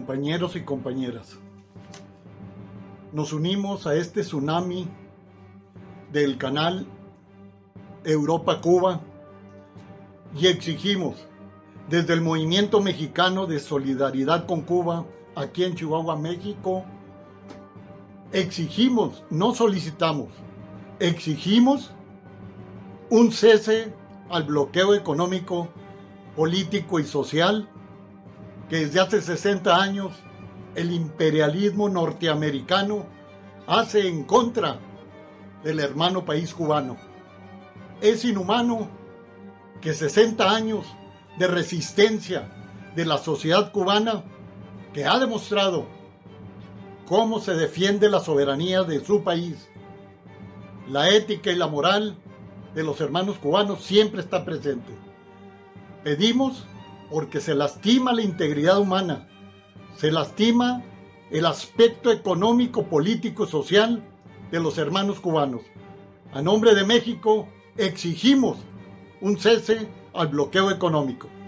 compañeros y compañeras. Nos unimos a este tsunami del canal Europa-Cuba y exigimos desde el Movimiento Mexicano de Solidaridad con Cuba, aquí en Chihuahua, México, exigimos, no solicitamos, exigimos un cese al bloqueo económico, político y social que desde hace 60 años el imperialismo norteamericano hace en contra del hermano país cubano. Es inhumano que 60 años de resistencia de la sociedad cubana, que ha demostrado cómo se defiende la soberanía de su país, la ética y la moral de los hermanos cubanos siempre está presente. Pedimos porque se lastima la integridad humana, se lastima el aspecto económico, político y social de los hermanos cubanos. A nombre de México exigimos un cese al bloqueo económico.